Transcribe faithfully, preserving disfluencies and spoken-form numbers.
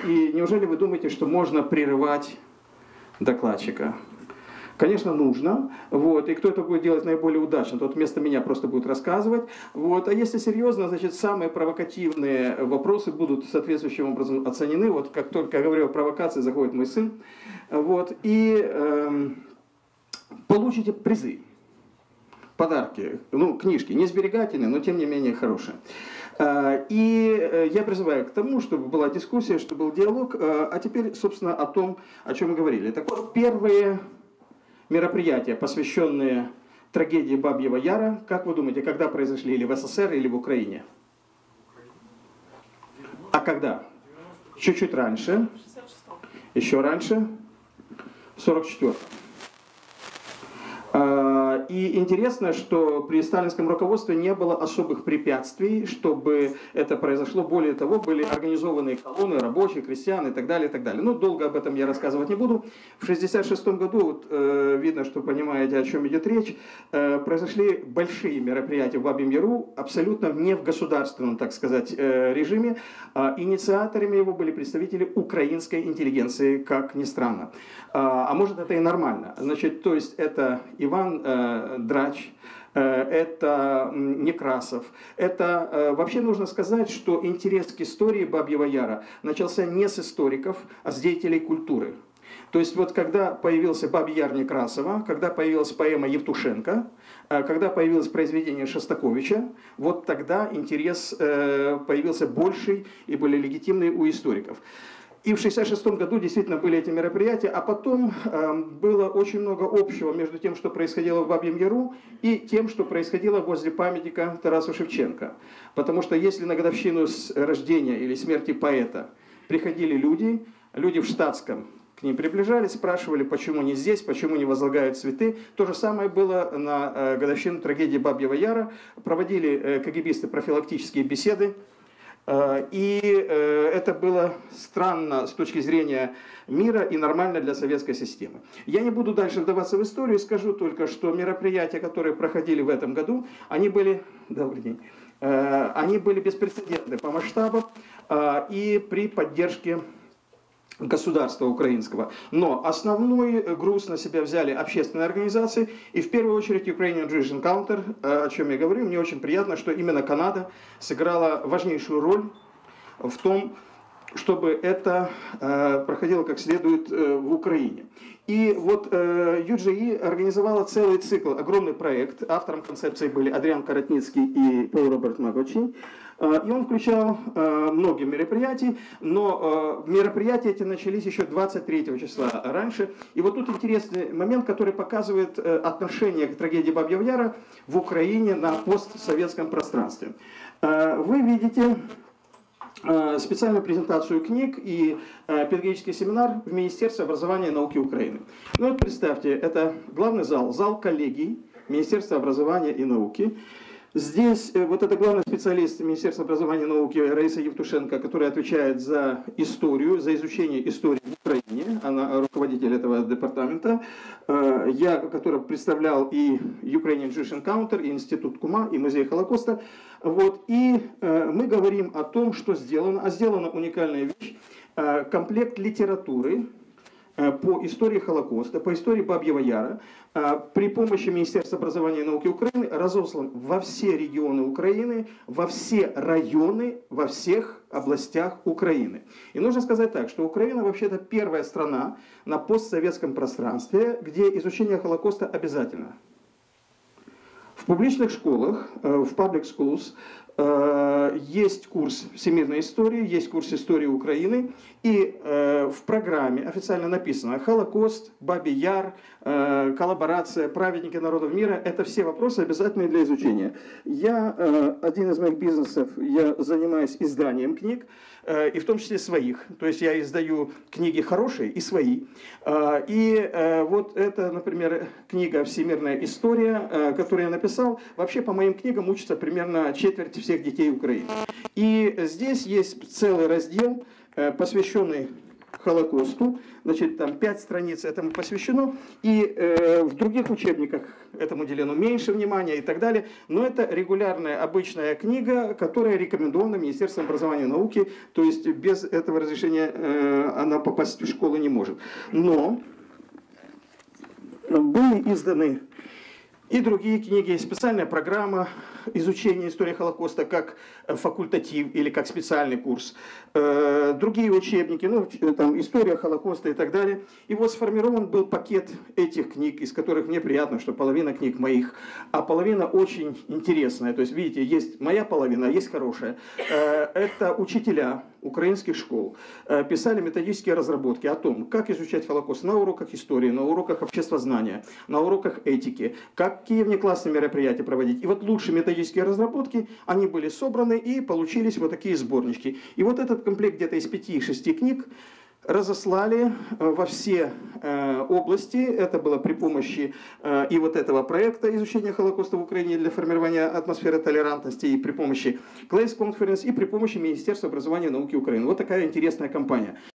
И неужели вы думаете, что можно прерывать докладчика? Конечно, нужно. Вот. И кто это будет делать наиболее удачно, тот вместо меня просто будет рассказывать. Вот. А если серьезно, значит, самые провокативные вопросы будут соответствующим образом оценены. Вот как только я говорил о провокации, заходит мой сын. Вот. И эм, получите призы, подарки, ну, книжки, не сберегательные, но тем не менее хорошие. И я призываю к тому, чтобы была дискуссия, чтобы был диалог. А теперь, собственно, о том, о чем мы говорили. Так вот, первые мероприятия, посвященные трагедии Бабьего Яра, как вы думаете, когда произошли, или в СССР, или в Украине? А когда? Чуть-чуть раньше. Еще раньше? В сорок четвёртом. И интересно, что при сталинском руководстве не было особых препятствий, чтобы это произошло. Более того, были организованы колонны рабочих, крестьян и так далее, и так далее. Но долго об этом я рассказывать не буду. В шестьдесят шестом году, вот, э, видно, что понимаете, о чем идет речь, э, произошли большие мероприятия в Бабьем Яру, абсолютно не в государственном, так сказать, э, режиме. А инициаторами его были представители украинской интеллигенции, как ни странно. А, а может, это и нормально. Значит, то есть это Иван э, Драч, это Некрасов. Это вообще нужно сказать, что интерес к истории Бабьего Яра начался не с историков, а с деятелей культуры. То есть вот когда появился Бабий Яр Некрасова, когда появилась поэма Евтушенко, когда появилось произведение Шостаковича, вот тогда интерес появился больший и более легитимный у историков. И в шестьдесят шестом году действительно были эти мероприятия, а потом э, было очень много общего между тем, что происходило в Бабьем Яру, и тем, что происходило возле памятника Тарасу Шевченко. Потому что если на годовщину рождения или смерти поэта приходили люди, люди в штатском, к ним приближались, спрашивали, почему не здесь, почему не возлагают цветы. То же самое было на э, годовщину трагедии Бабьего Яра. Проводили э, КГБисты профилактические беседы. И это было странно с точки зрения мира и нормально для советской системы. Я не буду дальше вдаваться в историю, скажу только, что мероприятия, которые проходили в этом году, они были, добрый день, они были беспрецедентны по масштабам и при поддержке государства украинского. Но основной груз на себя взяли общественные организации, и в первую очередь Ukrainian Jewish Encounter, о чем я говорю. Мне очень приятно, что именно Канада сыграла важнейшую роль в том, чтобы это э, проходило как следует э, в Украине. И вот э, ю джей и организовала целый цикл, огромный проект. Автором концепции были Адриан Каратницкий и Пол Роберт Магочи. Э, и он включал э, много мероприятий, но э, мероприятия эти начались еще двадцать третьего числа раньше. И вот тут интересный момент, который показывает э, отношение к трагедии Бабьего Яра в Украине на постсоветском пространстве. Э, вы видите специальную презентацию книг и э, педагогический семинар в Министерстве образования и науки Украины. Ну вот представьте, это главный зал, зал коллегий Министерства образования и науки. Здесь э, вот это главный специалист Министерства образования и науки Раиса Евтушенко, которая отвечает за историю, за изучение истории в Украине. Она руководитель этого департамента. Э, я, который представлял и Ukrainian Jewish Encounter, и Институт Кума, и Музей Холокоста. Вот, и э, мы говорим о том, что сделано, а сделана уникальная вещь, э, комплект литературы э, по истории Холокоста, по истории Бабьего Яра, э, при помощи Министерства образования и науки Украины разослан во все регионы Украины, во все районы, во всех областях Украины. И нужно сказать так, что Украина вообще-то первая страна на постсоветском пространстве, где изучение Холокоста обязательно. В публичных школах, в public schools, есть курс всемирной истории, есть курс истории Украины, и в программе официально написано «Холокост», «Бабий Яр», «Коллаборация», «Праведники народов мира» — это все вопросы обязательные для изучения. Я, один из моих бизнесов, я занимаюсь изданием книг, и в том числе своих. То есть я издаю книги хорошие и свои. И вот это, например, книга «Всемирная история», которую я написал. Вообще по моим книгам учатся примерно четверть всех детей Украины. И здесь есть целый раздел, посвященный Холокосту. Значит, там пять страниц этому посвящено, и э, в других учебниках этому уделено меньше внимания и так далее. Но это регулярная, обычная книга, которая рекомендована Министерством образования и науки, то есть без этого разрешения э, она попасть в школу не может. Но были изданы и другие книги, специальная программа изучения истории Холокоста как факультатив или как специальный курс, другие учебники, ну, там, история Холокоста и так далее. И вот сформирован был пакет этих книг, из которых мне приятно, что половина книг моих, а половина очень интересная. То есть, видите, есть моя половина, а есть хорошая. Это учителя украинских школ писали методические разработки о том, как изучать Холокост на уроках истории, на уроках обществознания, на уроках этики, какие внеклассные мероприятия проводить. И вот лучшие методические разработки, они были собраны и получились вот такие сборнички. И вот этот комплект где-то из пяти-шести книг разослали во все э, области. Это было при помощи э, и вот этого проекта изучения Холокоста в Украине для формирования атмосферы толерантности, и при помощи Clays Conference, и при помощи Министерства образования и науки Украины. Вот такая интересная кампания.